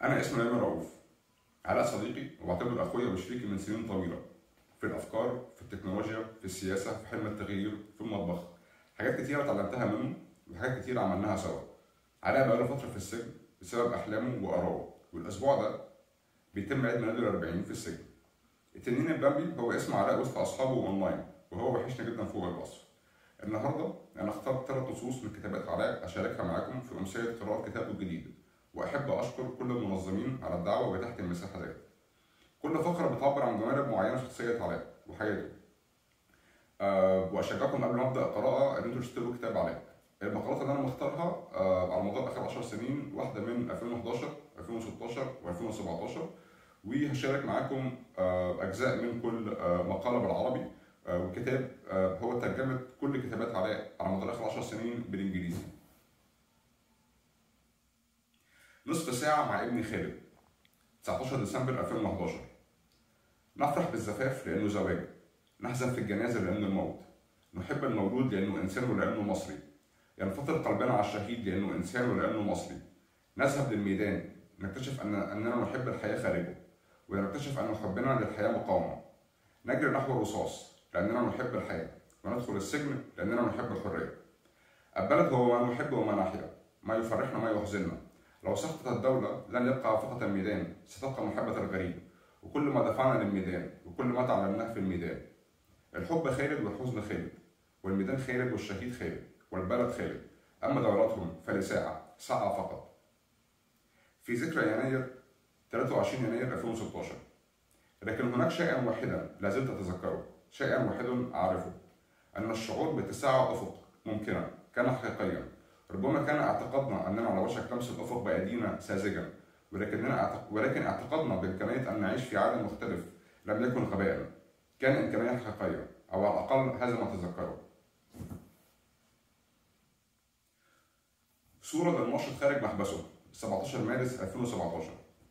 أنا اسمي نايم رؤوف. علاء صديقي وبعتبره أخويا وشريكي من سنين طويلة في الأفكار، في التكنولوجيا، في السياسة، في حلم التغيير، في المطبخ. حاجات كتيرة اتعلمتها منه وحاجات كتيرة عملناها سوا. علاء بقاله فترة في السجن بسبب أحلامه وآرائه، والأسبوع ده بيتم عيد ميلاده ال40 في السجن. التنين البامبي هو اسم علاء وسط أصحابه أونلاين، وهو وحشني جدا فوق الوصف. النهارده أنا اخترت 3 نصوص من كتابات علاء أشاركها معاكم في أمسية قراءة كتابه الجديد، وأحب أشكر كل المنظمين على الدعوة وإتاحة المساحة ديت. كل فقرة بتعبر عن جوانب معينة في شخصية علاء وحياته. وأشجعكم قبل ما أبدأ القراءة إن أنتوا تشتروا كتاب علاء. المقالات اللي أنا مختارها على مدار آخر 10 سنين، واحدة من 2011 2016 و2017، وهشارك معاكم أجزاء من كل مقالة بالعربي، وكتاب هو ترجمة كل كتابات علاء على مدار آخر 10 سنين بالإنجليزي. نصف ساعة مع ابني خالد، 19 ديسمبر 2011. نفرح بالزفاف لأنه زواج، نحزن في الجنازة لأنه الموت، نحب المولود لأنه إنسان ولأنه مصري، ينفطر قلبنا على الشهيد لأنه إنسان ولأنه مصري، نذهب للميدان نكتشف أننا نحب الحياة خارجه، ونكتشف أن حبنا للحياة مقاومة، نجري نحو الرصاص لأننا نحب الحياة، وندخل السجن لأننا نحب الحرية. البلد هو ما نحب وما نحيا، ما يفرحنا ما يحزننا. لو سقطت الدولة لن يبقى فقط الميدان، ستبقى محبة الغريب، وكل ما دفعنا للميدان وكل ما تعلمناه في الميدان. الحب خالد والحزن خالد، والميدان خالد والشهيد خالد، والبلد خالد، أما دولتهم فلساعة، ساعة فقط. في ذكرى يناير 23 يناير 2016. لكن هناك شيئا واحدا لا زلت أتذكره، شيئا واحدا أعرفه، أن الشعور باتساع أفق ممكنا كان حقيقيا. ربما كان اعتقادنا أننا على وشك لمس الأفق بأيدينا ساذجا، ولكن اعتقادنا بإمكانية أن نعيش في عالم مختلف لم يكن غباء، كان إمكانية حقيقية، أو على الأقل هذا ما أتذكره. صورة للناشط خارج محبسه، 17 مارس 2017.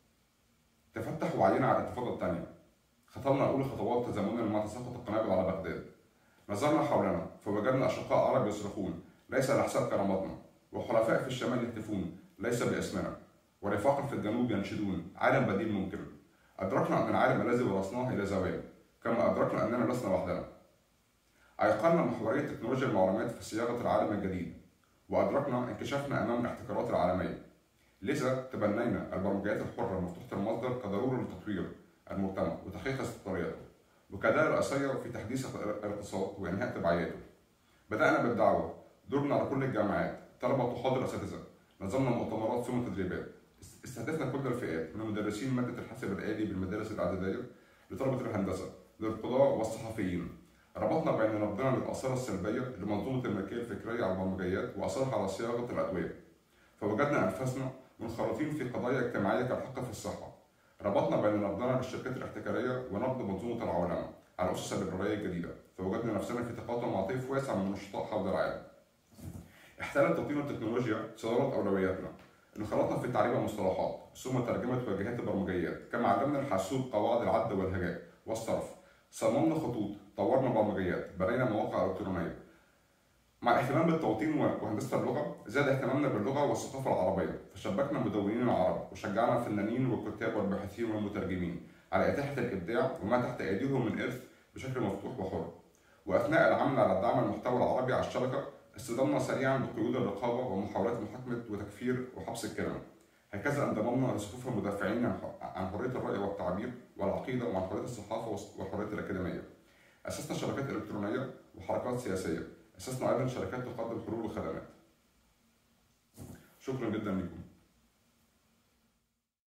تفتح وعينا على الانتفاضة الثانية، خطونا أول خطوات تزامنا مع تساقط القنابل على بغداد. نظرنا حولنا فوجدنا أشقاء عرب يصرخون ليس على حساب كرامتنا، وحلفاء في الشمال يهتفون ليس باسمنا، ورفاق في الجنوب ينشدون عالم بديل ممكن. أدركنا أن العالم الذي ورثناه إلى زوال، كما أدركنا أننا لسنا وحدنا. أيقنا محورية تكنولوجيا المعلومات في صياغة العالم الجديد، وأدركنا انكشافنا أمام الاحتكارات العالمية. لذا تبنينا البرمجيات الحرة المفتوحة المصدر كضرورة لتطوير المجتمع وتحقيق استقراريته، وكأداة رئيسية في تحديث الاقتصاد وإنهاء تبعياته. بدأنا بالدعوة، دورنا على كل الجامعات، طلبة تحاضر أساتذة، نظمنا مؤتمرات ثم تدريبات، استهدفنا كل الفئات من مدرسين مادة الحاسب الآلي بالمدارس الإعدادية لطلبة الهندسة للقضاة والصحفيين. ربطنا بين نبضنا للآثار السلبية لمنظومة الملكية الفكرية على البرمجيات وأثرها على صياغة الأدوية، فوجدنا أنفسنا منخرطين في قضايا اجتماعية كالحق في الصحة. ربطنا بين نبضنا للشركات الاحتكارية ونبض منظومة العولمة على أسس الليبرالية الجديدة، فوجدنا نفسنا في تقاطع مع طيف واسع من النشطاء حول العالم. احتلت تقنين التكنولوجيا صدارة أولوياتنا، انخرطنا في تعريب المصطلحات ثم ترجمة واجهات البرمجيات، كما علمنا الحاسوب قواعد العد والهجاء والصرف، صممنا خطوط، طورنا برمجيات، بنينا مواقع إلكترونية. مع الاهتمام بالتوطين وهندسة اللغة، زاد اهتمامنا باللغة والثقافة العربية، فشبكنا مدونين العرب وشجعنا الفنانين والكتاب والباحثين والمترجمين على إتاحة الإبداع وما تحت أيديهم من إرث بشكل مفتوح وحر. وأثناء العمل على دعم المحتوى العربي على الشبكة، اصطدمنا سريعا بقيود الرقابة ومحاولات محاكمة وتكفير وحبس الكلمة. هكذا انضممنا لصفوف المدافعين عن حرية الرأي والتعبير والعقيدة وعن حرية الصحافة والحرية الأكاديمية. أسسنا شبكات إلكترونية وحركات سياسية، أسسنا أيضا شركات تقدم حلول وخدمات. شكرا جدا لكم.